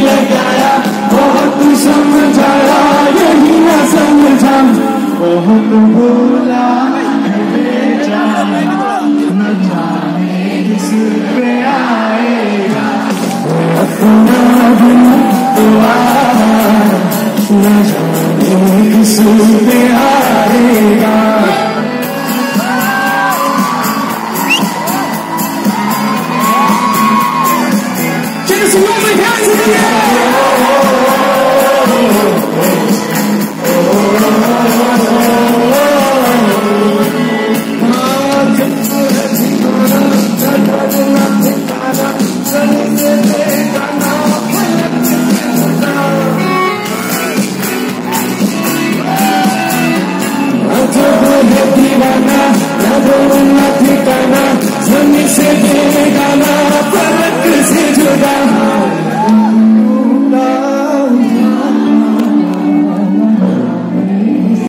लगाया, बहुत समझाया, यही न समझा, बहुत भूला न जाने किस पे आएगा अपना दिन तो न जाने किस पे आएगा। Just one more hands in the air.